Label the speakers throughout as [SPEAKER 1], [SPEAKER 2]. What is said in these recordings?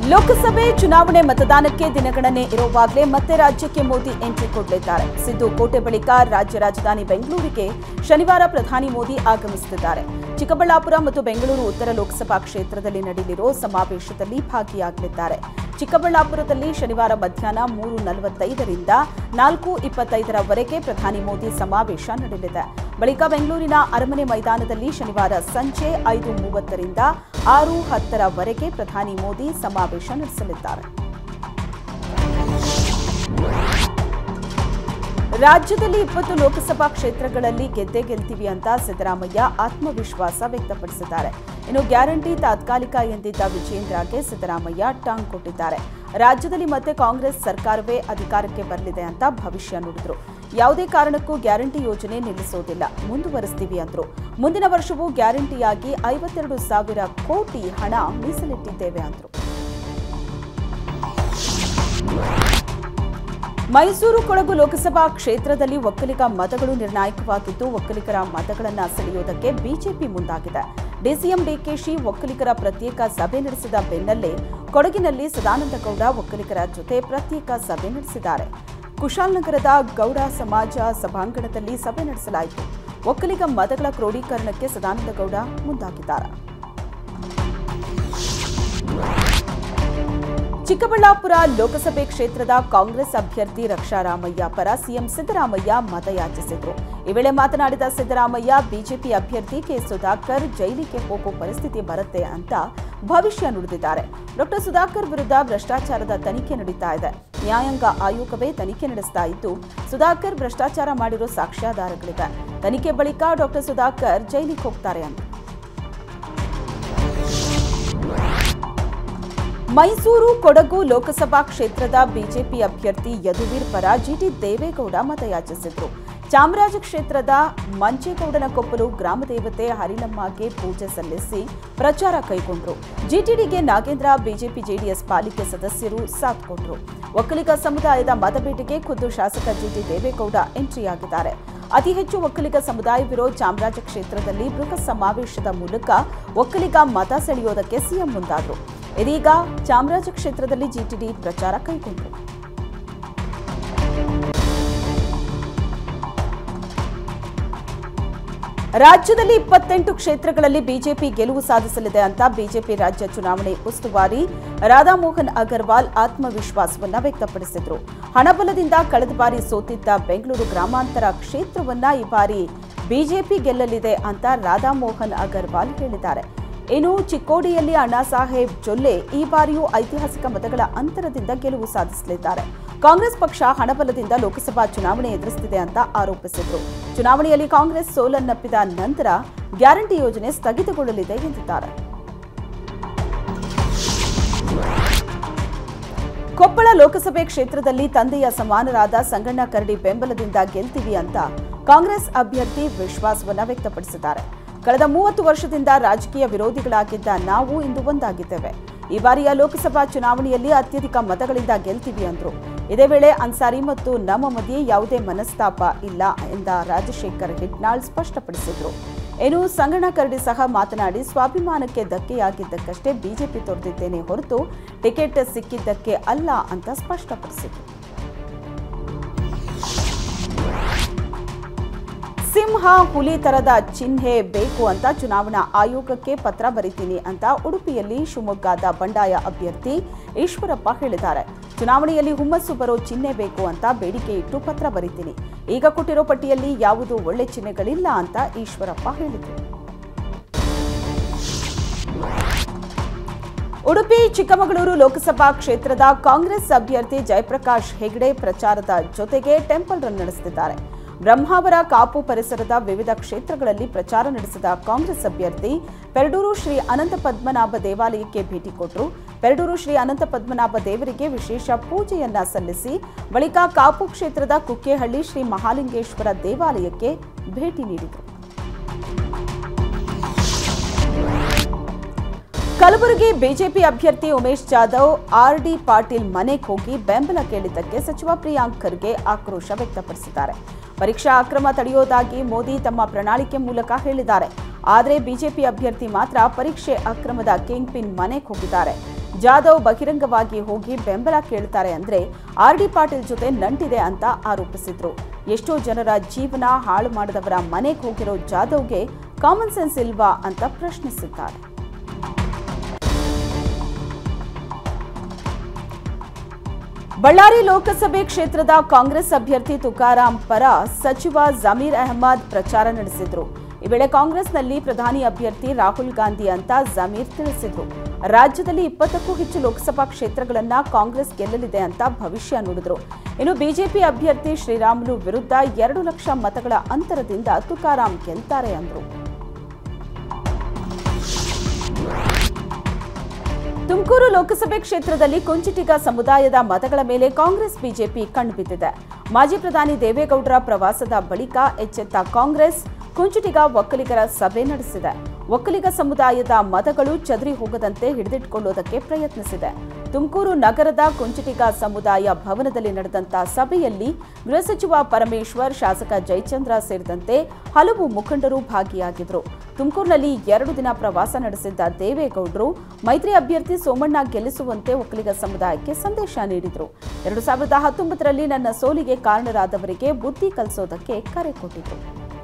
[SPEAKER 1] ಲೋಕಸಭೆ ಚುನಾವಣೆ ಮತದಾನಕ್ಕೆ ದಿನಗಣನೆ ಇರುವಾಗಲೇ ಮತ್ತೆ ರಾಜ್ಯಕ್ಕೆ ಮೋದಿ ಎಂಟ್ರಿ ಕೊಡಲಿದ್ದಾರೆ. ಸಿದ್ದು ಕೋಟೆ ಬಳಿಕ ರಾಜ್ಯ ರಾಜಧಾನಿ ಬೆಂಗಳೂರಿಗೆ ಶನಿವಾರ ಪ್ರಧಾನಿ ಮೋದಿ ಆಗಮಿಸುತ್ತಿದ್ದಾರೆ. ಚಿಕ್ಕಬಳ್ಳಾಪುರ ಮತ್ತು ಬೆಂಗಳೂರು ಉತ್ತರ ಲೋಕಸಭಾ ಕ್ಷೇತ್ರದಲ್ಲಿ ನಡೆಯಲಿರುವ ಸಮಾವೇಶದಲ್ಲಿ ಭಾಗಿಯಾಗಲಿದ್ದಾರೆ. ಚಿಕ್ಕಬಳ್ಳಾಪುರದಲ್ಲಿ ಶನಿವಾರ ಮಧ್ಯಾಹ್ನ 3:45ರಿಂದ 4:25ರವರೆಗೆ ಪ್ರಧಾನಿ ಮೋದಿ ಸಮಾವೇಶ ನಡೆಯಲಿದೆ. ಬಳಿಕ ಬೆಂಗಳೂರಿನ ಅರಮನೆ ಮೈದಾನದಲ್ಲಿ ಶನಿವಾರ ಸಂಜೆ 5:30ರಿಂದ 6:10ರವರೆಗೆ ಪ್ರಧಾನಿ ಮೋದಿ ಸಮಾವೇಶ ನಡೆಸಲಿದ್ದಾರೆ. ರಾಜ್ಯದಲ್ಲಿ 20 ಲೋಕಸಭಾ ಕ್ಷೇತ್ರಗಳಲ್ಲಿ ಗೆದ್ದೇ ಗೆಲ್ತೀವಿ ಅಂತ ಸಿದ್ದರಾಮಯ್ಯ ಆತ್ಮವಿಶ್ವಾಸ ವ್ಯಕ್ತಪಡಿಸಿದ್ದಾರೆ. ಇನ್ನು ಗ್ಯಾರಂಟಿ ತಾತ್ಕಾಲಿಕ ಎಂದಿದ್ದ ವಿಜೇಂದ್ರಗೆ ಸಿದ್ದರಾಮಯ್ಯ ಟಾಂಗ್ ಕೊಟ್ಟಿದ್ದಾರೆ. ರಾಜ್ಯದಲ್ಲಿ ಮತ್ತೆ ಕಾಂಗ್ರೆಸ್ ಸರ್ಕಾರವೇ ಅಧಿಕಾರಕ್ಕೆ ಬರಲಿದೆ ಅಂತ ಭವಿಷ್ಯ ನುಡಿದ್ರು. ಯಾವುದೇ ಕಾರಣಕ್ಕೂ ಗ್ಯಾರಂಟಿ ಯೋಜನೆ ನಿಲ್ಲಿಸೋದಿಲ್ಲ, ಮುಂದುವರಿಸ್ತೀವಿ ಅಂದ್ರು. ಮುಂದಿನ ವರ್ಷವೂ ಗ್ಯಾರಂಟಿಯಾಗಿ 52,000 ಕೋಟಿ ಹಣ ಮೀಸಲಿಟ್ಟಿದ್ದೇವೆ ಅಂದ್ರು. ಮೈಸೂರು ಕೊಡಗು ಲೋಕಸಭಾ ಕ್ಷೇತ್ರದಲ್ಲಿ ಒಕ್ಕಲಿಗ ಮತಗಳು ನಿರ್ಣಾಯಕವಾಗಿದ್ದು, ಒಕ್ಕಲಿಗರ ಮತಗಳನ್ನು ಸೆಳೆಯುವುದಕ್ಕೆ ಬಿಜೆಪಿ ಮುಂದಾಗಿದೆ. ಡಿಸಿಎಂ ಡಿಕೆಶಿ ಒಕ್ಕಲಿಗರ ಪ್ರತ್ಯೇಕ ಸಭೆ ನಡೆಸಿದ ಬೆನ್ನಲ್ಲೇ ಕೊಡಗಿನಲ್ಲಿ ಸದಾನಂದಗೌಡ ಒಕ್ಕಲಿಗರ ಜೊತೆ ಪ್ರತ್ಯೇಕ ಸಭೆ ನಡೆಸಿದ್ದಾರೆ. ಕುಶಾಲನಗರದ ಗೌಡ ಸಮಾಜ ಸಭಾಂಗಣದಲ್ಲಿ ಸಭೆ ನಡೆಸಲಾಯಿತು. ಒಕ್ಕಲಿಗ ಮತಗಳ ಕ್ರೋಢೀಕರಣಕ್ಕೆ ಸದಾನಂದಗೌಡ ಮುಂದಾಗಿದ್ದಾರೆ. ಚಿಕ್ಕಬಳ್ಳಾಪುರ ಲೋಕಸಭೆ ಕ್ಷೇತ್ರದ ಕಾಂಗ್ರೆಸ್ ಅಭ್ಯರ್ಥಿ ರಕ್ಷಾರಾಮಯ್ಯ ಪರ ಸಿಎಂ ಸಿದ್ದರಾಮಯ್ಯ ಮತಯಾಚಿಸಿದರು. ಈ ವೇಳೆ ಮಾತನಾಡಿದ ಸಿದ್ದರಾಮಯ್ಯ, ಬಿಜೆಪಿ ಅಭ್ಯರ್ಥಿ ಕೆ ಸುಧಾಕರ್ ಜೈಲಿಗೆ ಹೋಗೋ ಪರಿಸ್ಥಿತಿ ಬರುತ್ತೆ ಅಂತ ಭವಿಷ್ಯ ನುಡಿದಿದ್ದಾರೆ. ಡಾಕ್ಟರ್ ಸುಧಾಕರ್ ವಿರುದ್ಧ ಭ್ರಷ್ಟಾಚಾರದ ತನಿಖೆ ನಡೀತಾ ಇದೆ. ನ್ಯಾಯಾಂಗ ಆಯೋಗವೇ ತನಿಖೆ ನಡೆಸ್ತಾ ಇದ್ದು, ಸುಧಾಕರ್ ಭ್ರಷ್ಟಾಚಾರ ಮಾಡಿರೋ ಸಾಕ್ಷ್ಯಾಧಾರಗಳಿವೆ. ತನಿಖೆ ಬಳಿಕ ಡಾಕ್ಟರ್ ಸುಧಾಕರ್ ಜೈಲಿಗೆ ಹೋಗ್ತಾರೆ ಅಂತ. ಮೈಸೂರು ಕೊಡಗು ಲೋಕಸಭಾ ಕ್ಷೇತ್ರದ ಬಿಜೆಪಿ ಅಭ್ಯರ್ಥಿ ಯದುವೀರ್ ಪರ ಜಿಟಿ ದೇವೇಗೌಡ ಮತಯಾಚಿಸಿದ್ರು. ಚಾಮರಾಜ ಕ್ಷೇತ್ರದ ಮಂಚೇಗೌಡನ ಕೊಪ್ಪಲು ಗ್ರಾಮ ದೇವತೆ ಹರಿಲಮ್ಮಗೆ ಪೂಜೆ ಸಲ್ಲಿಸಿ ಪ್ರಚಾರ ಕೈಗೊಂಡರು. ಜಿಟಿಡಿಗೆ ನಾಗೇಂದ್ರ ಬಿಜೆಪಿ ಜೆಡಿಎಸ್ ಪಾಲಿಕೆ ಸದಸ್ಯರು ಸಾಥ್ ಕೊಟ್ಟರು. ಒಕ್ಕಲಿಗ ಸಮುದಾಯದ ಮತಬೇಟೆಗೆ ಖುದ್ದು ಶಾಸಕ ಜಿಟಿ ದೇವೇಗೌಡ ಎಂಟ್ರಿಯಾಗಿದ್ದಾರೆ. ಅತಿ ಹೆಚ್ಚು ಒಕ್ಕಲಿಗ ಸಮುದಾಯವಿರೋ ಚಾಮರಾಜ ಕ್ಷೇತ್ರದಲ್ಲಿ ಬೃಹತ್ ಸಮಾವೇಶದ ಮೂಲಕ ಒಕ್ಕಲಿಗ ಮತ ಸೆಳೆಯೋದಕ್ಕೆ ಸಿಎಂ ಮುಂದಾದರು. ಇದೀಗ ಚಾಮರಾಜ ಕ್ಷೇತ್ರದಲ್ಲಿ ಜಿಟಿಡಿ ಪ್ರಚಾರ ಕೈಗೊಂಡರು. ರಾಜ್ಯದಲ್ಲಿ 28 ಕ್ಷೇತ್ರಗಳಲ್ಲಿ ಬಿಜೆಪಿ ಗೆಲುವು ಸಾಧಿಸಲಿದೆ ಅಂತ ಬಿಜೆಪಿ ರಾಜ್ಯ ಚುನಾವಣೆ ಉಸ್ತುವಾರಿ ರಾಧಾಮೋಹನ್ ಅಗರ್ವಾಲ್ ಆತ್ಮವಿಶ್ವಾಸವನ್ನ ವ್ಯಕ್ತಪಡಿಸಿದರು. ಹಣಬಲದಿಂದ ಕಳೆದ ಬಾರಿ ಸೋತಿದ್ದ ಬೆಂಗಳೂರು ಗ್ರಾಮಾಂತರ ಕ್ಷೇತ್ರವನ್ನ ಈ ಬಾರಿ ಬಿಜೆಪಿ ಗೆಲ್ಲಲಿದೆ ಅಂತ ರಾಧಾಮೋಹನ್ ಅಗರ್ವಾಲ್ ಹೇಳಿದ್ದಾರೆ. ಇನ್ನು ಚಿಕ್ಕೋಡಿಯಲ್ಲಿ ಅಣ್ಣಾ ಸಾಹೇಬ್ ಜೊಲ್ಲೆ ಈ ಬಾರಿಯೂ ಐತಿಹಾಸಿಕ ಮತಗಳ ಅಂತರದಿಂದ ಗೆಲುವು ಸಾಧಿಸಲಿದ್ದಾರೆ. ಕಾಂಗ್ರೆಸ್ ಪಕ್ಷ ಹಣಬಲದಿಂದ ಲೋಕಸಭಾ ಚುನಾವಣೆ ಎದುರಿಸುತ್ತಿದೆ ಅಂತ ಆರೋಪಿಸಿದರು. ಚುನಾವಣೆಯಲ್ಲಿ ಕಾಂಗ್ರೆಸ್ ಸೋಲನ್ನಪ್ಪಿದ ನಂತರ ಗ್ಯಾರಂಟಿ ಯೋಜನೆ ಸ್ಥಗಿತಗೊಳ್ಳಲಿದೆ ಎಂದಿದ್ದಾರೆ. ಕೊಪ್ಪಳ ಲೋಕಸಭೆ ಕ್ಷೇತ್ರದಲ್ಲಿ ತಂದೆಯ ಸಮಾನರಾದ ಸಂಗಣ್ಣ ಕರಡಿ ಬೆಂಬಲದಿಂದ ಗೆಲ್ತೀವಿ ಅಂತ ಕಾಂಗ್ರೆಸ್ ಅಭ್ಯರ್ಥಿ ವಿಶ್ವಾಸವನ್ನ ವ್ಯಕ್ತಪಡಿಸಿದ್ದಾರೆ. ಕಳೆದ 30 ವರ್ಷದಿಂದ ರಾಜಕೀಯ ವಿರೋಧಿಗಳಾಗಿದ್ದ ನಾವು ಇಂದು ಒಂದಾಗಿದ್ದೇವೆ. ಈ ಬಾರಿಯ ಲೋಕಸಭಾ ಚುನಾವಣೆಯಲ್ಲಿ ಅತ್ಯಧಿಕ ಮತಗಳಿಂದ ಗೆಲ್ತೀವಿ ಅಂದ್ರು. ಇದೇ ವೇಳೆ ಅನ್ಸಾರಿ ಮತ್ತು ನಮ್ಮ ಮಧ್ಯೆ ಯಾವುದೇ ಮನಸ್ತಾಪ ಇಲ್ಲ ಎಂದ ರಾಜಶೇಖರ್ ಹಿಟ್ನಾಳ್ ಸ್ಪಷ್ಟಪಡಿಸಿದ್ರು. ಇನ್ನು ಸಂಗಣ್ಣ ಕರಡಿ ಸಹ ಮಾತನಾಡಿ, ಸ್ವಾಭಿಮಾನಕ್ಕೆ ಧಕ್ಕೆಯಾಗಿದ್ದಕ್ಕಷ್ಟೇ ಬಿಜೆಪಿ ತೊರೆದಿದ್ದೇನೆ ಹೊರತು ಟಿಕೆಟ್ ಸಿಕ್ಕಿದ್ದಕ್ಕೆ ಅಲ್ಲ ಅಂತ ಸ್ಪಷ್ಟಪಡಿಸಿದ್ರು. ಸಿಂಹ ಹುಲಿ ತರದ ಚಿಹ್ನೆ ಬೇಕು ಅಂತ ಚುನಾವಣಾ ಆಯೋಗಕ್ಕೆ ಪತ್ರ ಬರೀತೀನಿ ಅಂತ ಉಡುಪಿಯಲ್ಲಿ ಶಿವಮೊಗ್ಗದ ಬಂಡಾಯ ಅಭ್ಯರ್ಥಿ ಈಶ್ವರಪ್ಪ ಹೇಳಿದ್ದಾರೆ. ಚುನಾವಣೆಯಲ್ಲಿ ಹುಮ್ಮಸ್ಸು ಬರೋ ಚಿಹ್ನೆ ಬೇಕು ಅಂತ ಬೇಡಿಕೆ ಇಟ್ಟು ಪತ್ರ ಬರೀತೀನಿ. ಈಗ ಕೊಟ್ಟಿರೋ ಪಟ್ಟಿಯಲ್ಲಿ ಯಾವುದೂ ಒಳ್ಳೆ ಚಿಹ್ನೆಗಳಿಲ್ಲ ಅಂತ ಈಶ್ವರಪ್ಪ ಹೇಳಿದರು. ಉಡುಪಿ ಚಿಕ್ಕಮಗಳೂರು ಲೋಕಸಭಾ ಕ್ಷೇತ್ರದ ಕಾಂಗ್ರೆಸ್ ಅಭ್ಯರ್ಥಿ ಜಯಪ್ರಕಾಶ್ ಹೆಗಡೆ ಪ್ರಚಾರದ ಜೊತೆಗೆ ಟೆಂಪಲ್ ರನ್ ನಡೆಸುತ್ತಿದ್ದಾರೆ. ಬ್ರಹ್ಮಾವರ ಕಾಪು ಪರಿಸರದ ವಿವಿಧ ಕ್ಷೇತ್ರಗಳಲ್ಲಿ ಪ್ರಚಾರ ನಡೆಸಿದ ಕಾಂಗ್ರೆಸ್ ಅಭ್ಯರ್ಥಿ ಪೆರಡೂರು ಶ್ರೀ ಅನಂತ ಪದ್ಮನಾಭ ದೇವಾಲಯಕ್ಕೆ ಭೇಟಿ ಕೊಟ್ಟರು. ಪೆರಡೂರು ಶ್ರೀ ಅನಂತ ಪದ್ಮನಾಭ ದೇವರಿಗೆ ವಿಶೇಷ ಪೂಜೆಯನ್ನ ಸಲ್ಲಿಸಿ ಬಳಿಕ ಕಾಪು ಕ್ಷೇತ್ರದ ಕುಕ್ಕೇಹಳ್ಳಿ ಶ್ರೀ ಮಹಾಲಿಂಗೇಶ್ವರ ದೇವಾಲಯಕ್ಕೆ ಭೇಟಿ ನೀಡಿದರು. ಕಲಬುರಗಿ ಬಿಜೆಪಿ ಅಭ್ಯರ್ಥಿ ಉಮೇಶ್ ಜಾಧವ್ ಆರ್ಡಿ ಪಾಟೀಲ್ ಮನೆಗೆ ಹೋಗಿ ಬೆಂಬಲ ಕೇಳಿದ್ದಕ್ಕೆ ಸಚಿವ ಪ್ರಿಯಾಂಕ್ ಖರ್ಗೆ ಆಕ್ರೋಶ ವ್ಯಕ್ತಪಡಿಸಿದ್ದಾರೆ. ಪರೀಕ್ಷಾ ಅಕ್ರಮ ತಡೆಯೋದಾಗಿ ಮೋದಿ ತಮ್ಮ ಪ್ರಣಾಳಿಕೆ ಮೂಲಕ ಹೇಳಿದ್ದಾರೆ. ಆದರೆ ಬಿಜೆಪಿ ಅಭ್ಯರ್ಥಿ ಮಾತ್ರ ಪರೀಕ್ಷೆ ಅಕ್ರಮದ ಕಿಂಗ್ ಪಿನ್ ಮನೆಗೆ ಹೋಗಿದ್ದಾರೆ. ಜಾಧವ್ ಬಹಿರಂಗವಾಗಿ ಹೋಗಿ ಬೆಂಬಲ ಕೇಳ್ತಾರೆ ಅಂದ್ರೆ ಆರ್.ಡಿ. ಪಾಟೀಲ್ ಜೊತೆ ನಂಟಿದೆ ಅಂತ ಆರೋಪಿಸಿದ್ರು. ಎಷ್ಟೋ ಜನರ ಜೀವನ ಹಾಳು ಮಾಡಿದವರ ಮನೆಗೆ ಹೋಗಿರೋ ಜಾಧವ್ಗೆ ಕಾಮನ್ ಸೆನ್ಸ್ ಇಲ್ವಾ ಅಂತ ಪ್ರಶ್ನಿಸಿದ್ದಾರೆ. ಬಳ್ಳಾರಿ ಲೋಕಸಭೆ ಕ್ಷೇತ್ರದ ಕಾಂಗ್ರೆಸ್ ಅಭ್ಯರ್ಥಿ ತುಕಾರಾಂ ಪರ ಸಚಿವ ಜಮೀರ್ ಅಹಮದ್ ಪ್ರಚಾರ ನಡೆಸಿದ್ರು. ಈ ವೇಳೆ ಕಾಂಗ್ರೆಸ್ನಲ್ಲಿ ಪ್ರಧಾನಿ ಅಭ್ಯರ್ಥಿ ರಾಹುಲ್ ಗಾಂಧಿ ಅಂತ ಜಮೀರ್ ತಿಳಿಸಿದ್ರು. ರಾಜ್ಯದಲ್ಲಿ 20ಕ್ಕೂ ಹೆಚ್ಚು ಲೋಕಸಭಾ ಕ್ಷೇತ್ರಗಳನ್ನ ಕಾಂಗ್ರೆಸ್ ಗೆಲ್ಲಲಿದೆ ಅಂತ ಭವಿಷ್ಯ ನುಡಿದ್ರು. ಇನ್ನು ಬಿಜೆಪಿ ಅಭ್ಯರ್ಥಿ ಶ್ರೀರಾಮುಲು ವಿರುದ್ಧ 2 ಲಕ್ಷ ಮತಗಳ ಅಂತರದಿಂದ ತುಕಾರಾಂ ಗೆಲ್ತಾರೆ ಅಂದ್ರು. ತುಮಕೂರು ಲೋಕಸಭೆ ಕ್ಷೇತ್ರದಲ್ಲಿ ಕುಂಚಿಟಿಗ ಸಮುದಾಯದ ಮತಗಳ ಮೇಲೆ ಕಾಂಗ್ರೆಸ್ ಬಿಜೆಪಿ ಕಣ್ಬಿದ್ದಿದೆ. ಮಾಜಿ ಪ್ರಧಾನಿ ದೇವೇಗೌಡರ ಪ್ರವಾಸದ ಬಳಿಕ ಎಚ್ಚೆತ್ತ ಕಾಂಗ್ರೆಸ್ ಕುಂಚಿಟಿಗ ಒಕ್ಕಲಿಗರ ಸಭೆ ನಡೆಸಿದೆ. ಒಕ್ಕಲಿಗ ಸಮುದಾಯದ ಮತಗಳು ಚದರಿ ಹೋಗದಂತೆ ಹಿಡಿದಿಟ್ಟುಕೊಳ್ಳುವುದಕ್ಕೆ ಪ್ರಯತ್ನಿಸಿದೆ. ತುಮಕೂರು ನಗರದ ಕುಂಚಿಟಿಗ ಸಮುದಾಯ ಭವನದಲ್ಲಿ ನಡೆದಂತಹ ಸಭೆಯಲ್ಲಿ ಗೃಹ ಸಚಿವ ಪರಮೇಶ್ವರ್, ಶಾಸಕ ಜಯಚಂದ್ರ ಸೇರಿದಂತೆ ಹಲವು ಮುಖಂಡರು ಭಾಗಿಯಾಗಿದ್ದರು. ತುಮಕೂರಿನಲ್ಲಿ 2 ದಿನ ಪ್ರವಾಸ ನಡೆಸಿದ್ದ ದೇವೇಗೌಡರು ಮೈತ್ರಿ ಅಭ್ಯರ್ಥಿ ಸೋಮಣ್ಣ ಗೆಲ್ಲಿಸುವಂತೆ ಒಕ್ಕಲಿಗ ಸಮುದಾಯಕ್ಕೆ ಸಂದೇಶ ನೀಡಿದರು. 2019ರಲ್ಲಿ ನನ್ನ ಸೋಲಿಗೆ ಕಾರಣರಾದವರಿಗೆ ಬುದ್ಧಿ ಕಲಿಸೋದಕ್ಕೆ ಕರೆ ಕೊಟ್ಟಿದ್ರು.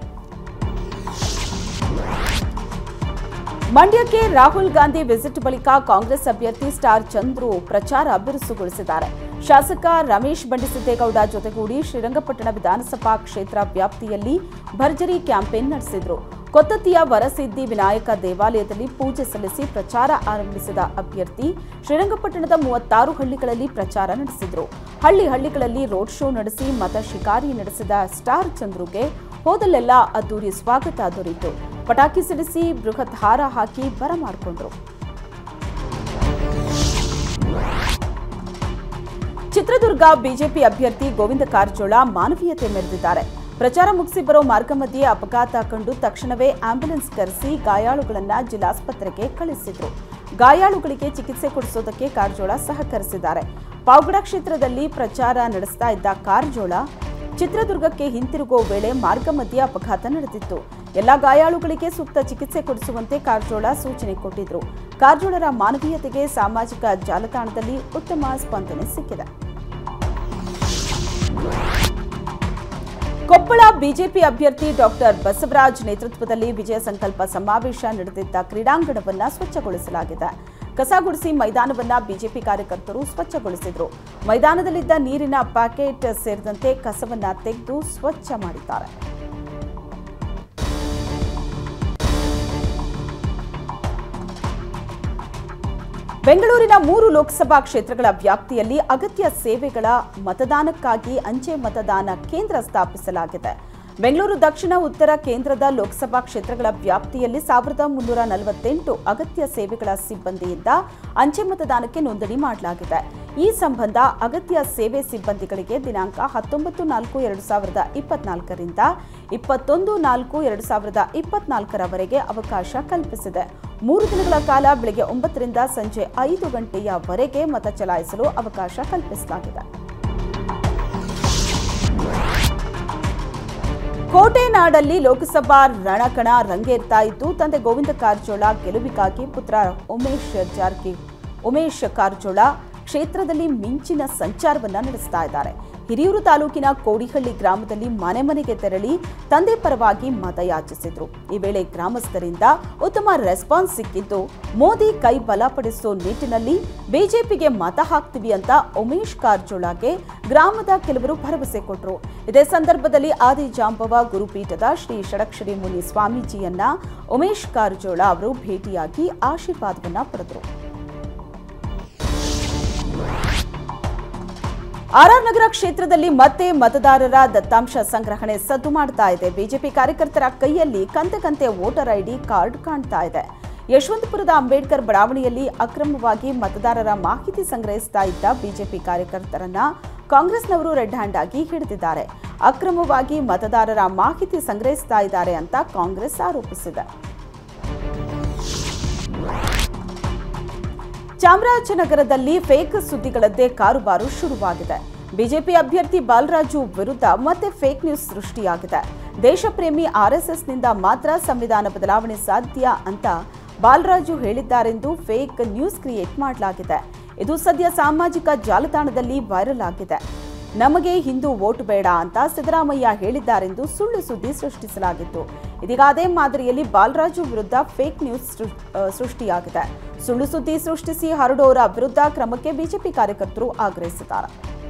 [SPEAKER 1] ಮಂಡ್ಯಕ್ಕೆ ರಾಹುಲ್ ಗಾಂಧಿ ವಿಸಿಟ್ ಬಳಿಕ ಕಾಂಗ್ರೆಸ್ ಅಭ್ಯರ್ಥಿ ಸ್ಟಾರ್ ಚಂದ್ರು ಪ್ರಚಾರ ಬಿರುಸುಗೊಳಿಸಿದ್ದಾರೆ. ಶಾಸಕ ರಮೇಶ್ ಬಂಡಿಸಿದ್ದೇಗೌಡ ಜೊತೆಗೂಡಿ ಶ್ರೀರಂಗಪಟ್ಟಣ ವಿಧಾನಸಭಾ ಕ್ಷೇತ್ರ ವ್ಯಾಪ್ತಿಯಲ್ಲಿ ಭರ್ಜರಿ ಕ್ಯಾಂಪೇನ್ ನಡೆಸಿದ್ರು. ಕೊತ್ತತ್ತಿಯ ವರಸಿದ್ದಿ ವಿನಾಯಕ ದೇವಾಲಯದಲ್ಲಿ ಪೂಜೆ ಸಲ್ಲಿಸಿ ಪ್ರಚಾರ ಆರಂಭಿಸಿದ ಅಭ್ಯರ್ಥಿ ಶ್ರೀರಂಗಪಟ್ಟಣದ 36 ಹಳ್ಳಿಗಳಲ್ಲಿ ಪ್ರಚಾರ ನಡೆಸಿದ್ರು. ಹಳ್ಳಿಗಳಲ್ಲಿ ರೋಡ್ ಶೋ ನಡೆಸಿ ಮತ ಶಿಕಾರಿ ನಡೆಸಿದ ಸ್ಟಾರ್ ಚಂದ್ರುಗೆ ಹೋದಲ್ಲೆಲ್ಲ ಅದ್ದೂರಿ ಸ್ವಾಗತ ದೊರೆಯಿತು. ಪಟಾಕಿ ಸಿಡಿಸಿ ಬೃಹತ್ ಹಾರ ಹಾಕಿ ಬರಮಾಡಿಕೊಂಡ್ರು. ಚಿತ್ರದುರ್ಗ ಬಿಜೆಪಿ ಅಭ್ಯರ್ಥಿ ಗೋವಿಂದ ಕಾರಜೋಳ ಮಾನವೀಯತೆ ಮೆರೆದಿದ್ದಾರೆ. ಪ್ರಚಾರ ಮುಗಿಸಿ ಬರೋ ಮಾರ್ಗ ಮಧ್ಯೆ ಅಪಘಾತ ಕಂಡು ತಕ್ಷಣವೇ ಆಂಬ್ಯುಲೆನ್ಸ್ ಕರೆಸಿ ಗಾಯಾಳುಗಳನ್ನ ಜಿಲ್ಲಾಸ್ಪತ್ರೆಗೆ ಕಳಿಸಿದ್ರು. ಗಾಯಾಳುಗಳಿಗೆ ಚಿಕಿತ್ಸೆ ಕೊಡಿಸೋದಕ್ಕೆ ಕಾರಜೋಳ ಸಹಕರಿಸಿದ್ದಾರೆ. ಪಾವಗಡ ಕ್ಷೇತ್ರದಲ್ಲಿ ಪ್ರಚಾರ ನಡೆಸ್ತಾ ಇದ್ದ ಕಾರಜೋಳ ಚಿತ್ರದುರ್ಗಕ್ಕೆ ಹಿಂತಿರುಗೋ ವೇಳೆ ಮಾರ್ಗ ಮಧ್ಯೆ ಅಪಘಾತ ನಡೆದಿತ್ತು. ಎಲ್ಲ ಗಾಯಾಳುಗಳಿಗೆ ಸೂಕ್ತ ಚಿಕಿತ್ಸೆ ಕೊಡಿಸುವಂತೆ ಕಾರಜೋಳ ಸೂಚನೆ ಕೊಟ್ಟಿದ್ರು. ಕಾರಜೋಳರ ಮಾನವೀಯತೆಗೆ ಸಾಮಾಜಿಕ ಜಾಲತಾಣದಲ್ಲಿ ಉತ್ತಮ ಸ್ಪಂದನೆ ಸಿಕ್ಕಿದೆ. ಕೊಪ್ಪಳ ಬಿಜೆಪಿ ಅಭ್ಯರ್ಥಿ ಡಾಕ್ಟರ್ ಬಸವರಾಜ್ ನೇತೃತ್ವದಲ್ಲಿ ವಿಜಯ ಸಂಕಲ್ಪ ಸಮಾವೇಶ ನಡೆದಿದ್ದ ಕ್ರೀಡಾಂಗಣವನ್ನು ಸ್ವಚ್ಛಗೊಳಿಸಲಾಗಿದೆ. ಕಸ ಗುಡಿಸಿ ಮೈದಾನವನ್ನ ಬಿಜೆಪಿ ಕಾರ್ಯಕರ್ತರು ಸ್ವಚ್ಛಗೊಳಿಸಿದ್ರು. ಮೈದಾನದಲ್ಲಿದ್ದ ನೀರಿನ ಪ್ಯಾಕೆಟ್ ಸೇರಿದಂತೆ ಕಸವನ್ನ ತೆಗೆದು ಸ್ವಚ್ಛ ಮಾಡಿದ್ದಾರೆ. ಬೆಂಗಳೂರಿನ 3 ಲೋಕಸಭಾ ಕ್ಷೇತ್ರಗಳ ವ್ಯಾಪ್ತಿಯಲ್ಲಿ ಅಗತ್ಯ ಸೇವೆಗಳ ಮತದಾನಕ್ಕಾಗಿ ಅಂಚೆ ಮತದಾನ ಕೇಂದ್ರ ಸ್ಥಾಪಿಸಲಾಗಿದೆ. ಬೆಂಗಳೂರು ದಕ್ಷಿಣ ಉತ್ತರ ಕೇಂದ್ರದ ಲೋಕಸಭಾ ಕ್ಷೇತ್ರಗಳ ವ್ಯಾಪ್ತಿಯಲ್ಲಿ 1348 ಅಗತ್ಯ ಸೇವೆಗಳ ಸಿಬ್ಬಂದಿಯಿಂದ ಅಂಚೆ ಮತದಾನಕ್ಕೆ ನೋಂದಣಿ ಮಾಡಲಾಗಿದೆ. ಈ ಸಂಬಂಧ ಅಗತ್ಯ ಸೇವೆ ಸಿಬ್ಬಂದಿಗಳಿಗೆ ದಿನಾಂಕ 19/4/2024 ರಿಂದ 21/4/2024 ಅವಕಾಶ ಕಲ್ಪಿಸಿದೆ. 3 ದಿನಗಳ ಕಾಲ ಬೆಳಗ್ಗೆ 9 ರಿಂದ ಸಂಜೆ 5 ಗಂಟೆಯವರೆಗೆ ಮತ ಚಲಾಯಿಸಲು ಅವಕಾಶ ಕಲ್ಪಿಸಲಾಗಿದೆ. ಕೋಟೆನಾಡಲ್ಲಿ ಲೋಕಸಭಾ ರಣಕಣ ರಂಗೇರ್ತಾ ಇದ್ದು, ತಂದೆ ಗೋವಿಂದ ಕಾರಜೋಳ ಗೆಲುವಿಗಾಗಿ ಪುತ್ರ ಉಮೇಶ್ ಕಾರಜೋಳ ಕ್ಷೇತ್ರದಲ್ಲಿ ಮಿಂಚಿನ ಸಂಚಾರವನ್ನ ನಡೆಸ್ತಾ ಇದ್ದಾರೆ. ಹಿರಿಯೂರು ತಾಲೂಕಿನ ಕೋಡಿಹಳ್ಳಿ ಗ್ರಾಮದಲ್ಲಿ ಮನೆಗೆ ತೆರಳಿ ತಂದೆ ಪರವಾಗಿ ಮತಯಾಚಿಸಿದ್ರು. ಈ ವೇಳೆ ಗ್ರಾಮಸ್ಥರಿಂದ ಉತ್ತಮ ರೆಸ್ಪಾನ್ಸ್ ಸಿಕ್ಕಿದ್ದು, ಮೋದಿ ಕೈ ಬಲಪಡಿಸೋ ನಿಟ್ಟಿನಲ್ಲಿ ಬಿಜೆಪಿಗೆ ಮತ ಹಾಕ್ತೀವಿ ಅಂತ ಉಮೇಶ್ ಕಾರಜೋಳಗೆ ಗ್ರಾಮದ ಕೆಲವರು ಭರವಸೆ ಕೊಟ್ಟರು. ಇದೇ ಸಂದರ್ಭದಲ್ಲಿ ಆದಿಜಾಂಬವ ಗುರುಪೀಠದ ಶ್ರೀ ಷಡಕ್ಷರಿ ಮುನಿ ಸ್ವಾಮೀಜಿಯನ್ನ ಉಮೇಶ್ ಕಾರಜೋಳ ಅವರು ಭೇಟಿಯಾಗಿ ಆಶೀರ್ವಾದವನ್ನ ಪಡೆದರು. ಆರ್ಆರ್ ನಗರ ಕ್ಷೇತ್ರದಲ್ಲಿ ಮತ್ತೆ ಮತದಾರರ ದತ್ತಾಂಶ ಸಂಗ್ರಹಣೆ ಸದ್ದು ಮಾಡ್ತಾ ಇದೆ. ಬಿಜೆಪಿ ಕಾರ್ಯಕರ್ತರ ಕೈಯಲ್ಲಿ ಕಂತೆ ವೋಟರ್ ಐಡಿ ಕಾರ್ಡ್ ಕಾಣ್ತಾ ಇದೆ. ಯಶವಂತಪುರದ ಅಂಬೇಡ್ಕರ್ ಬಡಾವಣೆಯಲ್ಲಿ ಅಕ್ರಮವಾಗಿ ಮತದಾರರ ಮಾಹಿತಿ ಸಂಗ್ರಹಿಸ್ತಾ ಇದ್ದ ಬಿಜೆಪಿ ಕಾರ್ಯಕರ್ತರನ್ನ ಕಾಂಗ್ರೆಸ್ನವರು ರೆಡ್ ಹ್ಯಾಂಡ್ ಆಗಿ ಹಿಡಿದಿದ್ದಾರೆ. ಅಕ್ರಮವಾಗಿ ಮತದಾರರ ಮಾಹಿತಿ ಸಂಗ್ರಹಿಸ್ತಾ ಇದ್ದಾರೆ ಅಂತ ಕಾಂಗ್ರೆಸ್ ಆರೋಪಿಸಿದೆ. ಚಾಮರಾಜನಗರದಲ್ಲಿ ಫೇಕ್ ಸುದ್ದಿಗಳದ್ದೇ ಕಾರುಬಾರು ಶುರುವಾಗಿದೆ. ಬಿಜೆಪಿ ಅಭ್ಯರ್ಥಿ ಬಾಲರಾಜು ವಿರುದ್ಧ ಮತ್ತೆ ಫೇಕ್ ನ್ಯೂಸ್ ಸೃಷ್ಟಿಯಾಗಿದೆ. ದೇಶಪ್ರೇಮಿ ಆರ್ಎಸ್ಎಸ್ನಿಂದ ಮಾತ್ರ ಸಂವಿಧಾನ ಬದಲಾವಣೆ ಸಾಧ್ಯ ಅಂತ ಬಾಲರಾಜು ಹೇಳಿದ್ದಾರೆಂದು ಫೇಕ್ ನ್ಯೂಸ್ ಕ್ರಿಯೇಟ್ ಮಾಡಲಾಗಿದೆ. ಇದು ಸದ್ಯ ಸಾಮಾಜಿಕ ಜಾಲತಾಣದಲ್ಲಿ ವೈರಲ್ ಆಗಿದೆ. ನಮಗೆ ಹಿಂದೂ ವೋಟ್ ಬೇಡ ಅಂತ ಸಿದ್ದರಾಮಯ್ಯ ಹೇಳಿದ್ದಾರೆಂದು ಸುಳ್ಳು ಸುದ್ದಿ ಸೃಷ್ಟಿಸಲಾಗಿತ್ತು. ಇದೀಗ ಅದೇ ಮಾದರಿಯಲ್ಲಿ ಬಾಲರಾಜು ವಿರುದ್ಧ ಫೇಕ್ ನ್ಯೂಸ್ ಸೃಷ್ಟಿಯಾಗಿದೆ. ಸುಳ್ಳು ಸುದ್ದಿ ಸೃಷ್ಟಿಸಿ ಹರಡೋರ ವಿರುದ್ಧ ಕ್ರಮಕ್ಕೆ ಬಿಜೆಪಿ ಕಾರ್ಯಕರ್ತರು ಆಗ್ರಹಿಸಿದ್ದಾರೆ.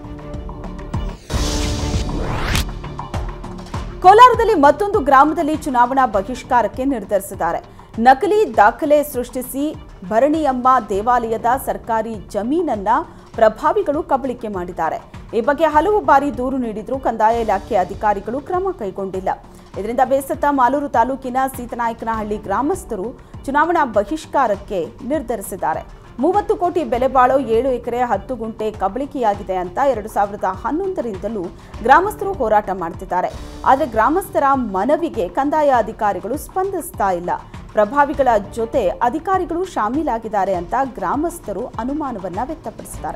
[SPEAKER 1] ಕೋಲಾರದಲ್ಲಿ ಮತ್ತೊಂದು ಗ್ರಾಮದಲ್ಲಿ ಚುನಾವಣಾ ಬಹಿಷ್ಕಾರಕ್ಕೆ ನಿರ್ಧರಿಸಿದ್ದಾರೆ. ನಕಲಿ ದಾಖಲೆ ಸೃಷ್ಟಿಸಿ ಭರಣಿಯಮ್ಮ ದೇವಾಲಯದ ಸರ್ಕಾರಿ ಜಮೀನನ್ನ ಪ್ರಭಾವಿಗಳು ಕಬಳಿಕೆ ಮಾಡಿದ್ದಾರೆ. ಈ ಬಗ್ಗೆ ಹಲವು ಬಾರಿ ದೂರು ನೀಡಿದ್ರೂ ಕಂದಾಯ ಇಲಾಖೆ ಅಧಿಕಾರಿಗಳು ಕ್ರಮ ಕೈಗೊಂಡಿಲ್ಲ. ಇದರಿಂದ ಬೇಸತ್ತ ಮಾಲೂರು ತಾಲೂಕಿನ ಸೀತನಾಯಕನಹಳ್ಳಿ ಗ್ರಾಮಸ್ಥರು ಚುನಾವಣಾ ಬಹಿಷ್ಕಾರಕ್ಕೆ ನಿರ್ಧರಿಸಿದ್ದಾರೆ. 30 ಕೋಟಿ ಬೆಲೆ ಬಾಳೋ 7 ಎಕರೆ 10 ಗುಂಟೆ ಕಬಳಿಕೆಯಾಗಿದೆ ಅಂತ 2011ರಿಂದಲೂ ಗ್ರಾಮಸ್ಥರು ಹೋರಾಟ ಮಾಡ್ತಿದ್ದಾರೆ. ಆದರೆ ಗ್ರಾಮಸ್ಥರ ಮನವಿಗೆ ಕಂದಾಯ ಅಧಿಕಾರಿಗಳು ಸ್ಪಂದಿಸ್ತಾ ಇಲ್ಲ. ಪ್ರಭಾವಿಗಳ ಜೊತೆ ಅಧಿಕಾರಿಗಳು ಶಾಮೀಲಾಗಿದ್ದಾರೆ ಅಂತ ಗ್ರಾಮಸ್ಥರು ಅನುಮಾನವನ್ನ ವ್ಯಕ್ತಪಡಿಸಿದ್ದಾರೆ.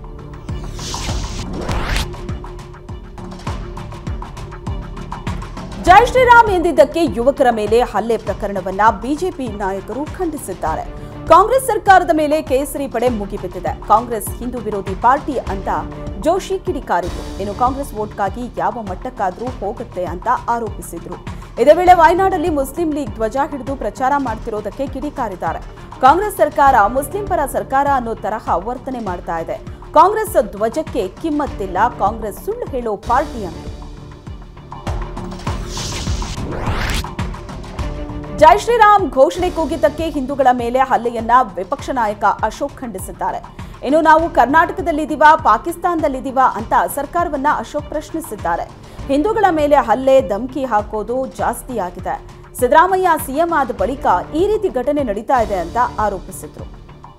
[SPEAKER 1] ಜೈ ಶ್ರೀರಾಮ್ ಎಂದಿದ್ದಕ್ಕೆ ಯುವಕರ ಮೇಲೆ ಹಲ್ಲೆ ಪ್ರಕರಣವನ್ನ ಬಿಜೆಪಿ ನಾಯಕರು ಖಂಡಿಸಿದ್ದಾರೆ. ಕಾಂಗ್ರೆಸ್ ಸರ್ಕಾರದ ಮೇಲೆ ಕೇಸರಿ ಪಡೆ ಮುಗಿಬಿದ್ದಿದೆ. ಕಾಂಗ್ರೆಸ್ ಹಿಂದೂ ವಿರೋಧಿ ಪಾರ್ಟಿ ಅಂತ ಜೋಶಿ ಕಿಡಿಕಾರಿದ್ರು. ಇನ್ನು ಕಾಂಗ್ರೆಸ್ ವೋಟ್ಗಾಗಿ ಯಾವ ಮಟ್ಟಕ್ಕಾದ್ರೂ ಹೋಗುತ್ತೆ ಅಂತ ಆರೋಪಿಸಿದ್ರು. ಇದೇ ವೇಳೆ ವಾಯನಾಡಲ್ಲಿ ಮುಸ್ಲಿಂ ಲೀಗ್ ಧ್ವಜ ಹಿಡಿದು ಪ್ರಚಾರ ಮಾಡ್ತಿರೋದಕ್ಕೆ ಕಿಡಿಕಾರಿದ್ದಾರೆ. ಕಾಂಗ್ರೆಸ್ ಸರ್ಕಾರ ಮುಸ್ಲಿಂ ಪರ ಸರ್ಕಾರ ಅನ್ನೋ ತರಹ ವರ್ತನೆ ಮಾಡ್ತಾ ಇದೆ. ಕಾಂಗ್ರೆಸ್ ಧ್ವಜಕ್ಕೆ ಕಿಮ್ಮತ್ತಿಲ್ಲ. ಕಾಂಗ್ರೆಸ್ ಸುಳ್ಳು ಹೇಳೋ ಪಾರ್ಟಿ ಅಂತ ಜೈ ಶ್ರೀರಾಮ್ ಘೋಷಣೆ ಕೂಗಿದ್ದಕ್ಕೆ ಹಿಂದೂಗಳ ಮೇಲೆ ಹಲ್ಲೆಯನ್ನ ವಿಪಕ್ಷ ನಾಯಕ ಅಶೋಕ್ ಖಂಡಿಸಿದ್ದಾರೆ. ಇನ್ನು ನಾವು ಕರ್ನಾಟಕದಲ್ಲಿದ್ದೀವಾ ಪಾಕಿಸ್ತಾನದಲ್ಲಿದ್ದೀವಾ ಅಂತ ಸರ್ಕಾರವನ್ನ ಅಶೋಕ್ ಪ್ರಶ್ನಿಸಿದ್ದಾರೆ. ಹಿಂದೂಗಳ ಮೇಲೆ ಹಲ್ಲೆ ಧಮಕಿ ಹಾಕೋದು ಜಾಸ್ತಿ ಆಗಿದೆ. ಸಿದ್ದರಾಮಯ್ಯ ಸಿಎಂ ಆದ ಬಳಿಕ ಈ ರೀತಿ ಘಟನೆ ನಡೀತಾ ಇದೆ ಅಂತ ಆರೋಪಿಸಿದ್ರು.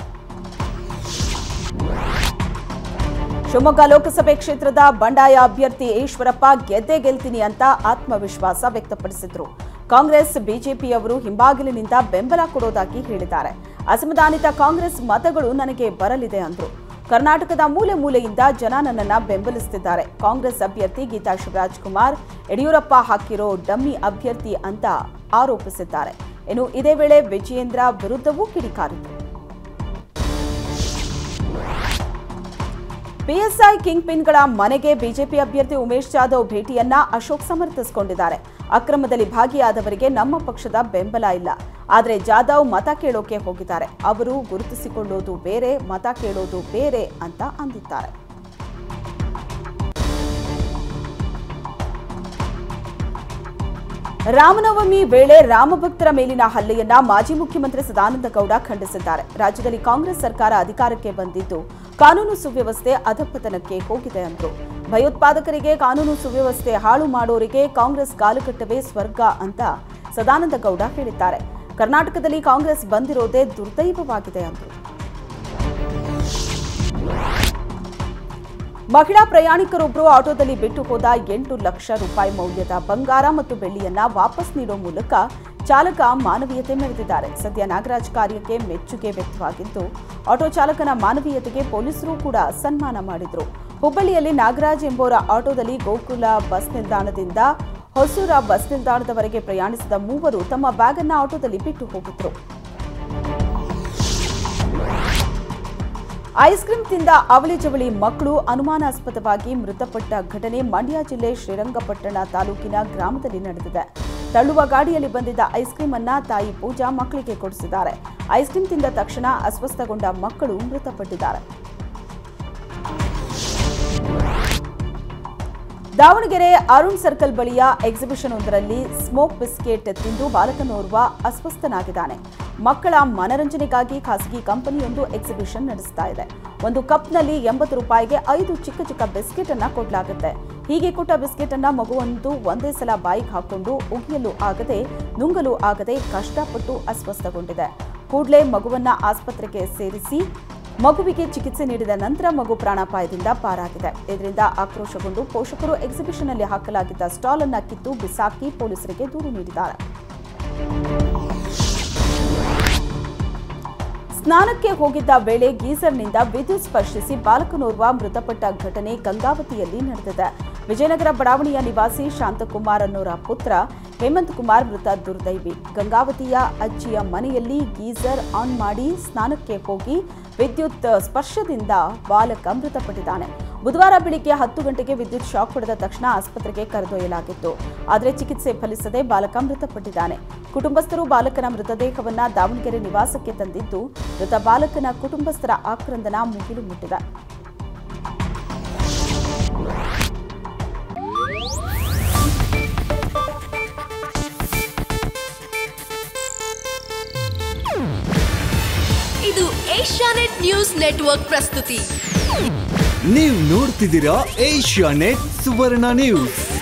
[SPEAKER 1] ಶಿವಮೊಗ್ಗ ಲೋಕಸಭೆ ಕ್ಷೇತ್ರದ ಬಂಡಾಯ ಅಭ್ಯರ್ಥಿ ಈಶ್ವರಪ್ಪ ಗೆದ್ದೇ ಗೆಲ್ತೀನಿ ಅಂತ ಆತ್ಮವಿಶ್ವಾಸ ವ್ಯಕ್ತಪಡಿಸಿದ್ರು. ಕಾಂಗ್ರೆಸ್ ಬಿಜೆಪಿಯವರು ಹಿಂಬಾಗಿಲಿನಿಂದ ಬೆಂಬಲ ಕೊಡೋದಾಗಿ ಹೇಳಿದ್ದಾರೆ. ಅಸಮಾಧಾನಿತ ಕಾಂಗ್ರೆಸ್ ಮತಗಳು ನನಗೆ ಬರಲಿದೆ ಅಂದ್ರು. ಕರ್ನಾಟಕದ ಮೂಲೆ ಮೂಲೆಯಿಂದ ಜನ ನನ್ನನ್ನ ಬೆಂಬಲಿಸುತ್ತಿದ್ದಾರೆ. ಕಾಂಗ್ರೆಸ್ ಅಭ್ಯರ್ಥಿ ಗೀತಾ ಶಿವರಾಜ್ ಕುಮಾರ್ ಯಡಿಯೂರಪ್ಪ ಹಾಕಿರೋ ಡಮ್ಮಿ ಅಭ್ಯರ್ಥಿ ಅಂತ ಆರೋಪಿಸಿದ್ದಾರೆ. ಇನ್ನು ಇದೇ ವೇಳೆ ವಿಜಯೇಂದ್ರ ವಿರುದ್ಧವೂ ಕಿಡಿಕಾರಿದ್ರು. ಪಿಎಸ್ಐ ಕಿಂಗ್ ಪಿನ್ಗಳ ಮನೆಗೆ ಬಿಜೆಪಿ ಅಭ್ಯರ್ಥಿ ಉಮೇಶ್ ಜಾಧವ್ ಭೇಟಿಯನ್ನ ಅಶೋಕ್ ಸಮರ್ಥಿಸಿಕೊಂಡಿದ್ದಾರೆ. ಅಕ್ರಮದಲ್ಲಿ ಭಾಗಿಯಾದವರಿಗೆ ನಮ್ಮ ಪಕ್ಷದ ಬೆಂಬಲ ಇಲ್ಲ. ಆದರೆ ಜಾಧವ್ ಮತ ಕೇಳೋಕೆ ಹೋಗಿದ್ದಾರೆ. ಅವರು ಗುರುತಿಸಿಕೊಳ್ಳೋದು ಬೇರೆ, ಮತ ಕೇಳೋದು ಬೇರೆ ಅಂತ ಅಂದಿದ್ದಾರೆ. ರಾಮನವಮಿ ವೇಳೆ ರಾಮಭಕ್ತರ ಮೇಲಿನ ಹಲ್ಲೆಯನ್ನ ಮಾಜಿ ಮುಖ್ಯಮಂತ್ರಿ ಸದಾನಂದ ಗೌಡ ಖಂಡಿಸಿದ್ದಾರೆ. ರಾಜ್ಯದಲ್ಲಿ ಕಾಂಗ್ರೆಸ್ ಸರ್ಕಾರ ಅಧಿಕಾರಕ್ಕೆ ಬಂದಿದ್ದು ಕಾನೂನು ಸುವ್ಯವಸ್ಥೆ ಅಧಪತನಕ್ಕೆ ಹೋಗಿದೆ ಎಂದರು. ಭಯೋತ್ಪಾದಕರಿಗೆ ಕಾನೂನು ಸುವ್ಯವಸ್ಥೆ ಹಾಳು ಮಾಡೋರಿಗೆ ಕಾಂಗ್ರೆಸ್ ಕಾಲುಕಟ್ಟವೇ ಸ್ವರ್ಗ ಅಂತ ಸದಾನಂದ ಗೌಡ ಹೇಳಿದ್ದಾರೆ. ಕರ್ನಾಟಕದಲ್ಲಿ ಕಾಂಗ್ರೆಸ್ ಬಂದಿರೋದೇ ದುರ್ದೈವವಾಗಿದೆ ಎಂದರು. ಮಹಿಳಾ ಪ್ರಯಾಣಿಕರೊಬ್ಬರು ಆಟೋದಲ್ಲಿ ಬಿಟ್ಟು ಹೋದ 8 ಲಕ್ಷ ರೂಪಾಯಿ ಮೌಲ್ಯದ ಬಂಗಾರ ಮತ್ತು ಬೆಳ್ಳಿಯನ್ನ ವಾಪಸ್ ನೀಡೋ ಮೂಲಕ ಚಾಲಕ ಮಾನವೀಯತೆ ಮೆರೆದಿದ್ದಾರೆ. ಸದ್ಯ ನಾಗರಾಜ್ ಕಾರ್ಯಕ್ಕೆ ಮೆಚ್ಚುಗೆ ವ್ಯಕ್ತವಾಗಿದ್ದು ಆಟೋ ಚಾಲಕನ ಮಾನವೀಯತೆಗೆ ಪೊಲೀಸರು ಕೂಡ ಸನ್ಮಾನ ಮಾಡಿದ್ರು. ಹುಬ್ಬಳ್ಳಿಯಲ್ಲಿ ನಾಗರಾಜ್ ಎಂಬುವರ ಆಟೋದಲ್ಲಿ ಗೋಕುಲ ಬಸ್ ನಿಲ್ದಾಣದಿಂದ ಹೊಸೂರ ಬಸ್ ನಿಲ್ದಾಣದವರೆಗೆ ಪ್ರಯಾಣಿಸಿದ ಮೂವರು ತಮ್ಮ ಬ್ಯಾಗ್ ಅನ್ನು ಆಟೋದಲ್ಲಿ ಬಿಟ್ಟು ಹೋಗಿದ್ರು. ಐಸ್ ಕ್ರೀಂ ತಿಂದ ಅವಳಿ ಜವಳಿ ಮಕ್ಕಳು ಅನುಮಾನಾಸ್ಪದವಾಗಿ ಮೃತಪಟ್ಟ ಘಟನೆ ಮಂಡ್ಯ ಜಿಲ್ಲೆ ಶ್ರೀರಂಗಪಟ್ಟಣ ತಾಲೂಕಿನ ಗ್ರಾಮದಲ್ಲಿ ನಡೆದಿದೆ. ತಳ್ಳುವ ಗಾಡಿಯಲ್ಲಿ ಬಂದಿದ್ದ ಐಸ್ ಕ್ರೀಂ ಅನ್ನ ತಾಯಿ ಪೂಜಾ ಮಕ್ಕಳಿಗೆ ಕೊಡಿಸಿದ್ದಾರೆ. ಐಸ್ ಕ್ರೀಂ ತಿಂದ ತಕ್ಷಣ ಅಸ್ವಸ್ಥಗೊಂಡ ಮಕ್ಕಳು ಮೃತಪಟ್ಟಿದ್ದಾರೆ. ದಾವಣಗೆರೆ ಅರುಣ್ ಸರ್ಕಲ್ ಬಳಿಯ ಎಕ್ಸಿಬಿಷನ್ ಒಂದರಲ್ಲಿ ಸ್ಮೋಕ್ ಬಿಸ್ಕೆಟ್ ತಿಂದು ಬಾಲಕನೋರ್ವ ಅಸ್ವಸ್ಥನಾಗಿದ್ದಾನೆ. ಮಕ್ಕಳ ಮನರಂಜನೆಗಾಗಿ ಖಾಸಗಿ ಕಂಪನಿಯೊಂದು ಎಕ್ಸಿಬಿಷನ್ ನಡೆಸ್ತಾ ಇದೆ. ಒಂದು ಕಪ್ನಲ್ಲಿ 80 ರೂಪಾಯಿಗೆ 5 ಚಿಕ್ಕ ಚಿಕ್ಕ ಬಿಸ್ಕೆಟ್ ಅನ್ನ ಕೊಡಲಾಗುತ್ತೆ. ಹೀಗೆ ಕೊಟ್ಟ ಬಿಸ್ಕೆಟ್ ಅನ್ನ ಮಗುವೊಂದು ಒಂದೇ ಸಲ ಬಾಯಿಗೆ ಹಾಕೊಂಡು ಉಗಿಯಲು ಆಗದೆ ನುಂಗಲು ಆಗದೆ ಕಷ್ಟಪಟ್ಟು ಅಸ್ವಸ್ಥಗೊಂಡಿದೆ. ಕೂಡಲೇ ಮಗುವನ್ನ ಆಸ್ಪತ್ರೆಗೆ ಸೇರಿಸಿ ಮಗುವಿಗೆ ಚಿಕಿತ್ಸೆ ನೀಡಿದ ನಂತರ ಮಗು ಪ್ರಾಣಾಪಾಯದಿಂದ ಪಾರಾಗಿದೆ. ಇದರಿಂದ ಆಕ್ರೋಶಗೊಂಡು ಪೋಷಕರು ಎಕ್ಸಿಬಿಷನ್ ಅಲ್ಲಿ ಹಾಕಲಾಗಿದ್ದ ಸ್ಟಾಲ್ ಅನ್ನ ಕಿತ್ತು ಬಿಸಾಕಿ ಪೊಲೀಸರಿಗೆ ದೂರು ನೀಡಿದ್ದಾರೆ. ಸ್ನಾನಕ್ಕೆ ಹೋಗಿದ್ದ ವೇಳೆ ಗೀಸರ್ನಿಂದ ವಿದ್ಯುತ್ ಸ್ಪರ್ಶಿಸಿ ಬಾಲಕನೋರ್ವ ಮೃತಪಟ್ಟ ಘಟನೆ ಗಂಗಾವತಿಯಲ್ಲಿ ನಡೆದಿದೆ. ವಿಜಯನಗರ ಬಡಾವಣೆಯ ನಿವಾಸಿ ಶಾಂತಕುಮಾರ್ ಅನ್ನೋರ ಪುತ್ರ ಹೇಮಂತ್ ಕುಮಾರ್ ಮೃತ ದುರ್ದೈವಿ. ಗಂಗಾವತಿಯ ಅಜ್ಜಿಯ ಮನೆಯಲ್ಲಿ ಗೀಸರ್ ಆನ್ ಮಾಡಿ ಸ್ನಾನಕ್ಕೆ ಹೋಗಿ ವಿದ್ಯುತ್ ಸ್ಪರ್ಶದಿಂದ ಬಾಲಕ ಮೃತಪಟ್ಟಿದ್ದಾನೆ. ಬುಧವಾರ ಬೆಳಿಗ್ಗೆ 10 ಗಂಟೆಗೆ ವಿದ್ಯುತ್ ಶಾಕ್ ಹೊಡೆದ ತಕ್ಷಣ ಆಸ್ಪತ್ರೆಗೆ ಕರೆದೊಯ್ಯಲಾಗಿತ್ತು. ಆದರೆ ಚಿಕಿತ್ಸೆ ಫಲಿಸದೆ ಬಾಲಕ ಮೃತಪಟ್ಟಿದ್ದಾನೆ. ಕುಟುಂಬಸ್ಥರು ಬಾಲಕನ ಮೃತದೇಹವನ್ನ ದಾವಣಗೆರೆ ನಿವಾಸಕ್ಕೆ ತಂದಿದ್ದು, ಮೃತ ಬಾಲಕನ ಕುಟುಂಬಸ್ಥರ ಆಕ್ರಂದನ ಮುಗಿಲು ಮುಟ್ಟಿದೆ.
[SPEAKER 2] ಇದು ಏಷ್ಯಾನೆಟ್ ನ್ಯೂಸ್ ನೆಟ್ವರ್ಕ್ ಪ್ರಸ್ತುತಿ.
[SPEAKER 3] ನೀವು ನೋಡ್ತಿದ್ದೀರಾ ಏಷ್ಯಾನೆಟ್ ಸುವರ್ಣ ನ್ಯೂಸ್.